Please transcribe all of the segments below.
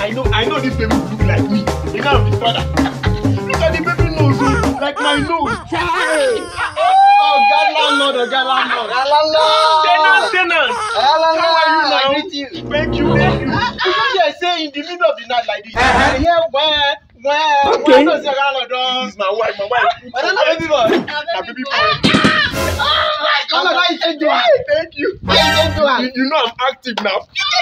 I know this baby look like me. You know the father. Look at the baby nose, like my nose. Oh, God landlord. Tenant. How are you now? Thank you. Because you are saying in the middle of the night like this. I hear Okay. This is my wife. Baby boy. My baby boy. Thank you. You know I'm active now.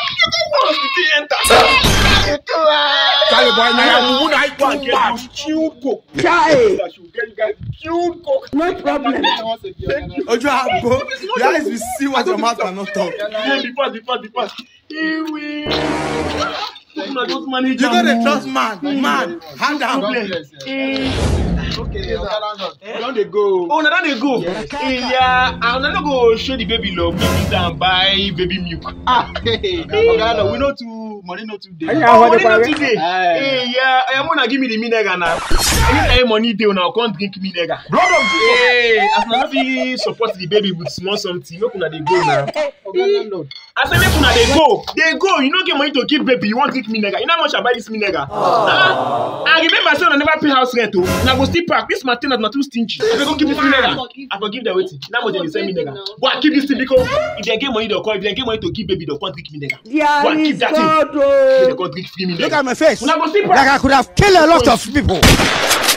Charlie boy, now would I Go and get those chilled coke. Chai. That should get you guys chilled coke. No problem. Thank you. Ojo Abo, your eyes will see what your mouth cannot talk. The first. Here we. You gotta trust man. Hand down. Okay, don't they go? Oh, no, don't they go? Yeah, I'm not go show the baby love, baby and buy baby milk. We know too money not today. Money not today. Yeah, I'm gonna give me the minega now. Anytime money day, now can't drink minega. Blood of Jesus. Hey, as now we support the baby with small something, no kuna they go now. I said, make una they go. You don't get money to keep baby. You want to drink minega. You know how much I buy this minega? I remember saying I never pay house rent. Now go still pack. This my tenant not too stingy. I go keep this minega. I go give them waiting. Now go they send minega. Go and keep this thing because if they get money, they'll call. If they get money to keep baby, they'll can't drink minega. Go and keep that thing. They can't drink free minega. Look at my face. Now go still pack. Like I could have killed a lot of people.